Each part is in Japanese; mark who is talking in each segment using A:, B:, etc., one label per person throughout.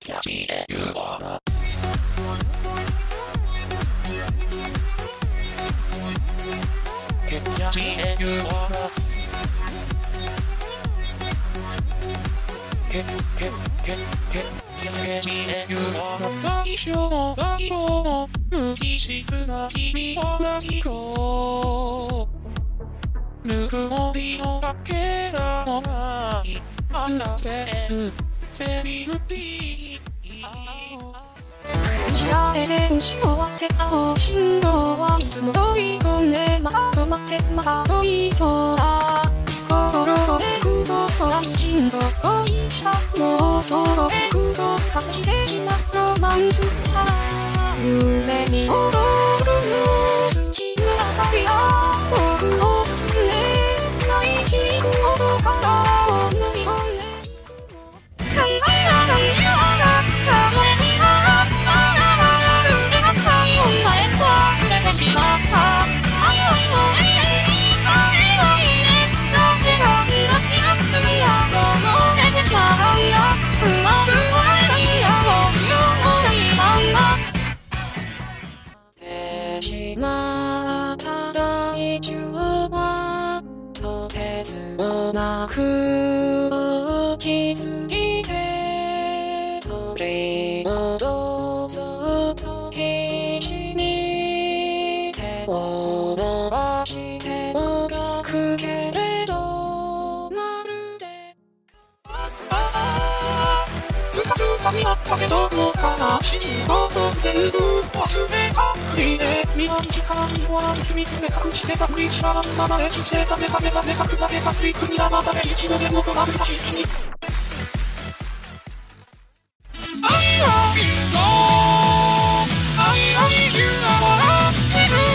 A: キャチエユワダキャチエユワダキャチエユワダ最初の最後の無機質な君はラジコぬくもりのかけらのないあらせるセリフティ知られ練習終わって青信号はいつも通りこんでまた止まってまた飛びそうだ心で空洞大人と恋した妄想で空洞化してきたロマンス夢に戻るよ月の明かりが僕を包んでない響く音からを塗り込んで考えなかった数えきら忘れてしまった愛よりも永遠に会えないねなぜかつなぎなくすんだそう寝てしまうんだうまく割れないんだどうしようもないまんまてしまった大地はとてつもなく大きすぎて取り戻そうと必死に手を伸ばしてもがくけれどまるでずかずかになったけども悲しいこと全部忘れたふりで皆に力に弱い秘密で隠してざっくり知らないままで人生ざめかめざめかくざけかスリップに騙され一度でもとなるたしにI love you のI love you が笑ってる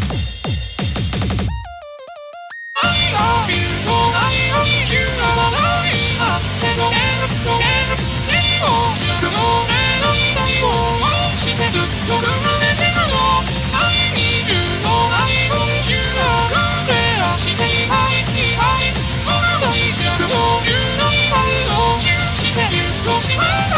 A: I love you のI love you が笑い合って飲める飲める何もしなくもれない最後をしてずっと震えてるのI need you のI want you が触れらしていないいない僕最主役の重大感動中してゆっとしまった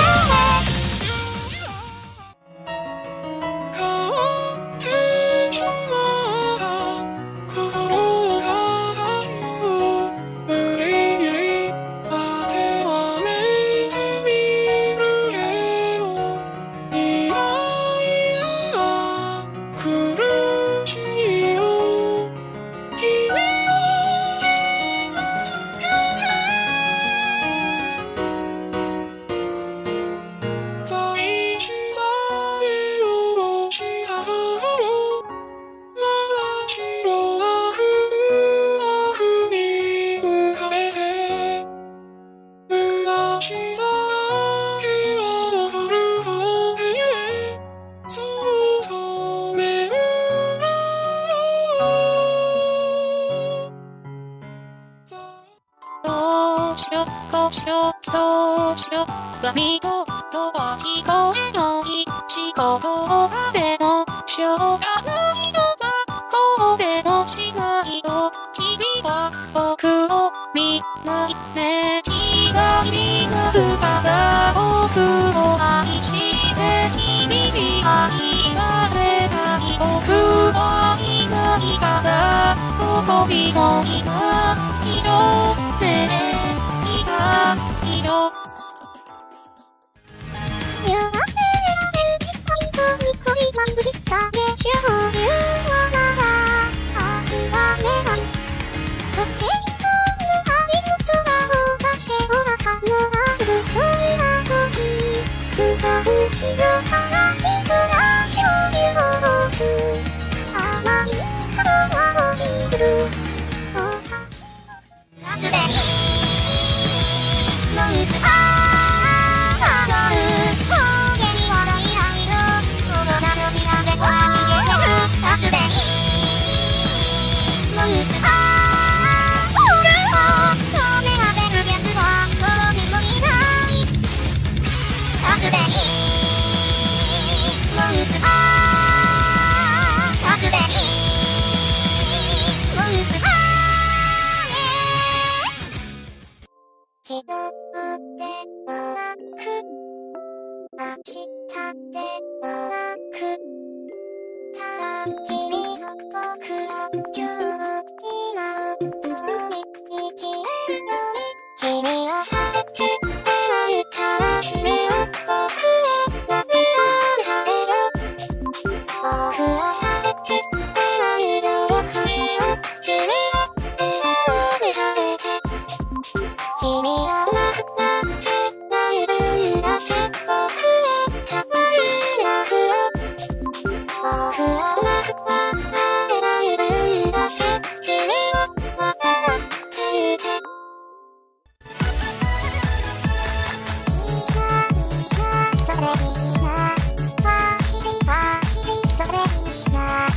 A: そうしよザミとは聞こえない仕事を壁のしょうがないのだ神戸のしないと君は僕を見ないね左なるから僕を愛して君に愛されたい僕はいないからここびの今色ね色
B: 明日ではなく、ただ君と僕は今日今共に生きれるように、君はされてないから君は僕へなめられよ。僕はされてない喜びを君は笑顔でされて、君はなくなってない分だけ僕へ変わりなくよ。僕はなくなってない分だけ君は笑っていて、それいいな、走り走りそれいいな、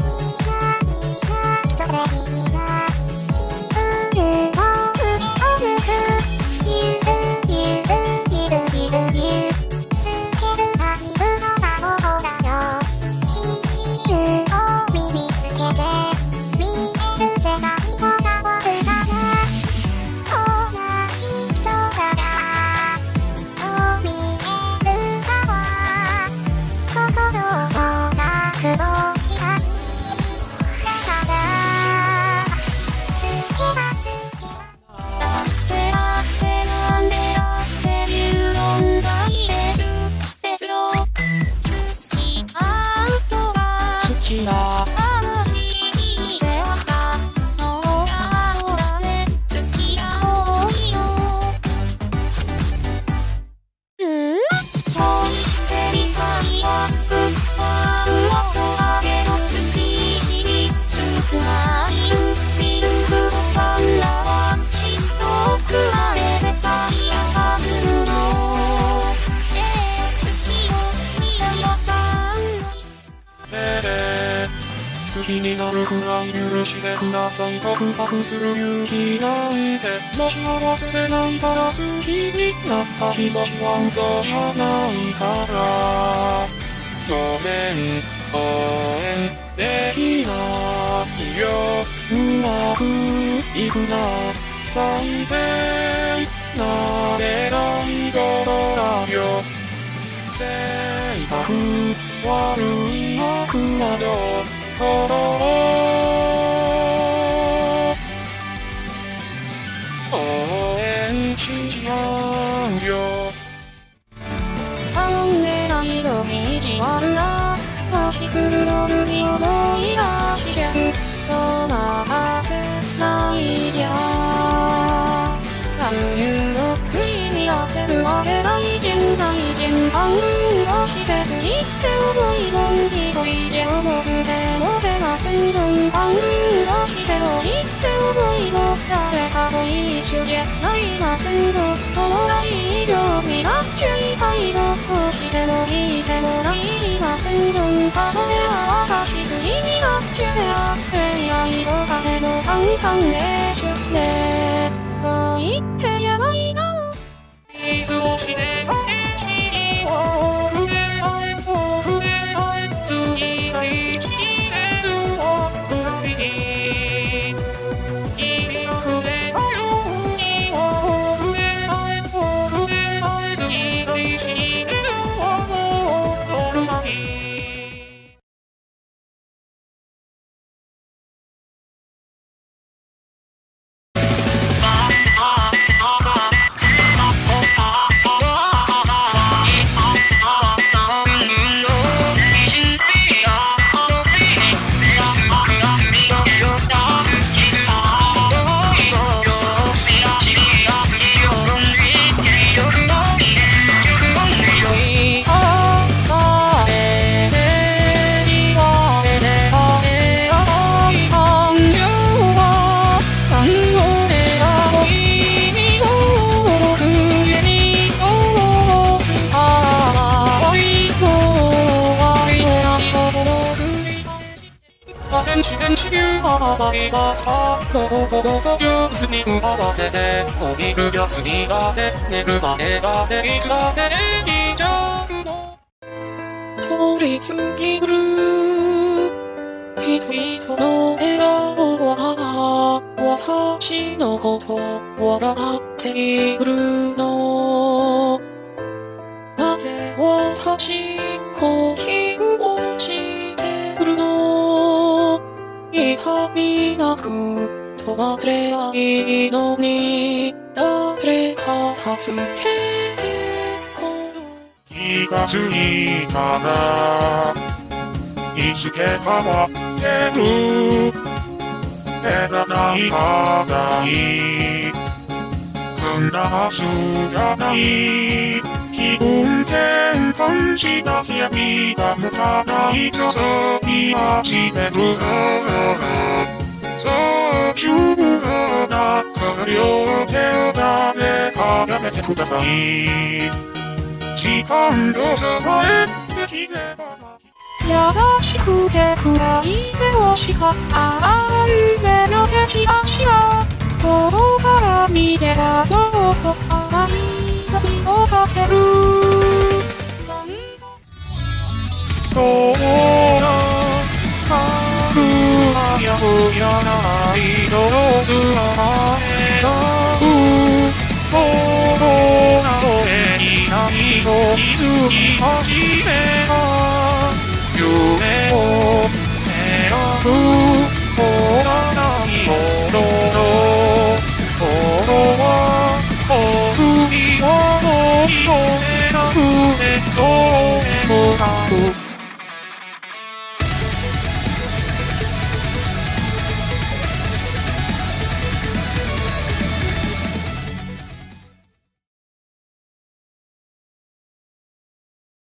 B: それいいな、自分を振り向く、ゆるゆるゆるゆるゆるつけるライブの魔法だよ。地球を身につけて見える世界が変わるかな。同じ空が見えるかは心をなくどし合いだからつけばつけば、
A: だってなんでだって14倍ですよ。好きあんとは好きだ。話聞いてわかのがのだね。好きが多いよ。恋してみたいわ。ある音だけど月し少ないミルクのパンダはしっとくられ世界がするの。月の嫌なパン
C: 好きになるくらい許してください。告白する勇気ないで、もし幸せでないから好きになった気持ちは嘘じゃないから、ごめん応援できないよ。うまくいくな最低なれないことだよ。性格悪い悪魔のことを応援し合うよ。
A: 頼んでないのに意地悪な足くるロルに思い出しちゃう。ごませないやあるゆの不意に焦るわけないじゃないじゃん。半分をして好きって思い込ん一人じゃ重くて持てません。半分をして好きって思い込誰かと一緒じゃなりません。友達以上になっちゃいたいの。こうしてもいいてもないません。たとえ私好きになっちゃえば恋愛の彼のカンカンでしゅね。恋ってやばいな。
C: いつもしてしを触れない触れない次が一列を振りに君が触れたように触れない触れない次が一列を乗るまで電子牛はないがさ、どこどこジュースに合わせて、お昼休みがて、寝るまでがて、いつだってできちゃうの。通り過ぎる人々の笑顔は、私のこと笑っているの。なぜ
A: し呼吸をしてるの。痛みなく止まれないのに、誰か助けて
C: 気がついたらいつけ変わってる。減らない課題こんなはずじゃない。気分転換した闇が向かないとそう言い始める。そう十分な両手を誰かやめてください。時間を覚えてきれば
A: やらしくて暗い目をしかあい目の消し足が遠から見てらそうと甘い風をかける。どうだかぐはやぶやないとつあえだうほどな俺に何と気づき始めた夢を描く